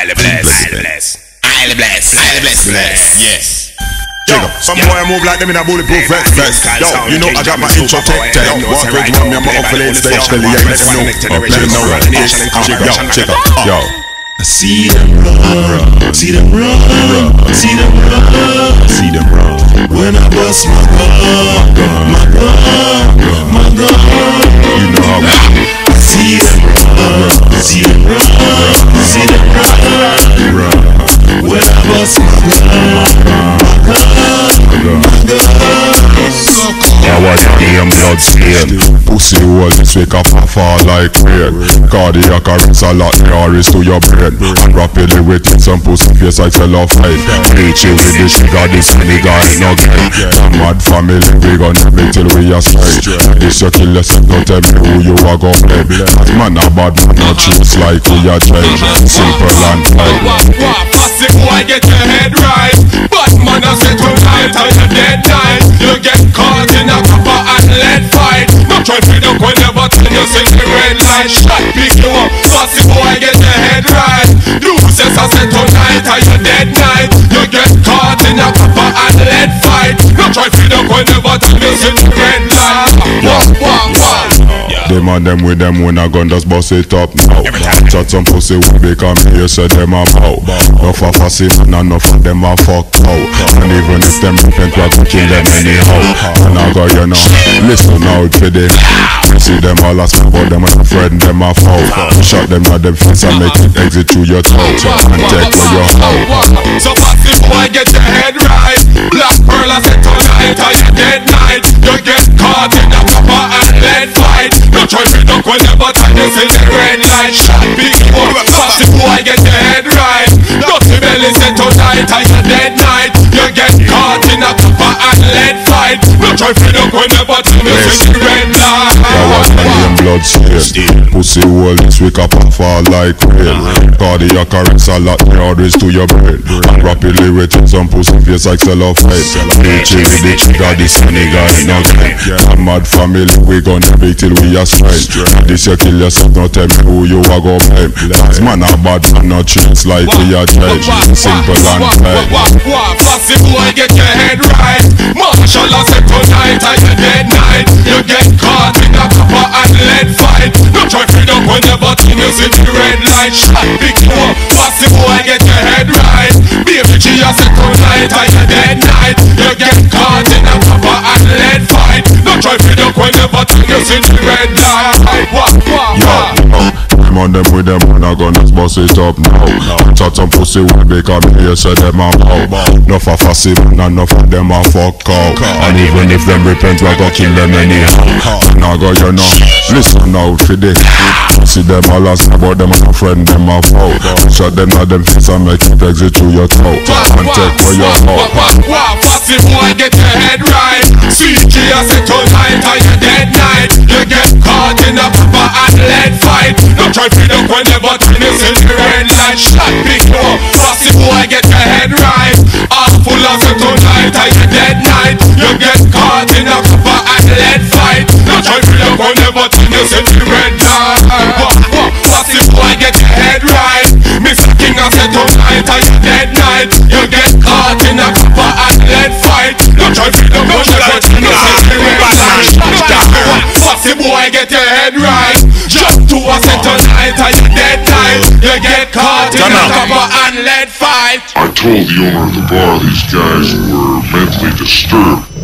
Yes. Yo, some boy I move like them in a bulletproof vest. Yo, you know I got my intro protected. Walk with one, me and my upper stage. Tell you let them know. Check up. Yo, I see them run, see them run, see them run, see them run. When I bust my gun, my gun, my gun, you know how I see them run, see them run, see them run. When I bust my gun, my gun, my gun. I was damn blood stain. Pussy hole this week I fall like rain. Cardiac arrest a lot the arrest to your brain. And rapidly waiting some pussy face like cellophane. Reach you with the sugar, this nigga ain't no game. A mad family, we gonna make till we are straight. This your kill yourself, don't tell me who you are gonna blame. Cause man a bad man, not choose like we are change. Simple and plain. Fussy boy get your head right. But man I say tonight on your dead night. You get caught in a copper and lead fight. No try to do whenever till you see the red light. Shot pick you up, fussy boy get your head right. Losers I say tonight on your dead night. You get caught in a copper and lead fight. No try to do whenever till you see the red light. Them and them with them when I gun just bust it up now. Chat some pussy when they come here say them a bow. Enough of fussy man and enough of them a fuck out. And even if them repent we gon' kill them anyhow. And I got you know, listen out for them. You see them all ask me about them and a friend them a foul. Shot them at them face and make it exit through your throat. And take where your hoe. So fussy boy get your head right. Black pearl I say tonight on your dead night. You get caught in a copper and lead fight. No try to duck whenever time you see the red light. Shot big one, fussy boy get your head right. Dirty belly say tonight on your dead night. You get caught in a copper and lead fight. No try to duck whenever time you see the red light. I was them blood stain. Pussy hole this week up and fall like rain. Cardiac arrest a lot the orders to your brain. And rapidly waiting some pussy face like cellophane. Reach with the trigger, this nigga ain't no game. A mad family, we gonna make till we are straight. This you kill yourself, don't tell me who you are gonna blame. Cause man a bad man, not treats like we are change. Simple and plain. Fussy boy get your head right. Marshall I say tonight on your dead night. You get caught in a copper and lead fight. No try to duck whenever you see the red light. Shot big one, fussy boy get your head right. Baby G I say tonight on your dead night. You get caught in a copper and lead fight. No try to duck whenever you see the red light. Them on them with them when I gun just bust it up now. Chat some pussy when they come here say them a bow. Enough of fussy man and enough of them a fuck out. And even if them repent we gon' kill them anyhow. And I got you know, listen out for this. See them all ask about them and a friend them a foul. Shot them at them face and make it exit through your throat. And take where your hoe. Fussy boy get your head right. CG I say tonight on your dead night. You get caught in a copper and lead fight. No try to duck whenever you see the red light. Shot big one, fussy boy get your head right. Awful I say tonight on your dead night. You get caught in a copper and lead fight. No try to duck whenever you see the red light. Fussy boy get your head right. Mr. King I say tonight on your dead night. You get caught in a copper and lead fight. No try to duck whenever you see the red light. Fussy boy get your head right. Jump to a set tonight on your dead night. You get caught in a copper and lead fight. I told the owner of the bar these guys were mentally disturbed.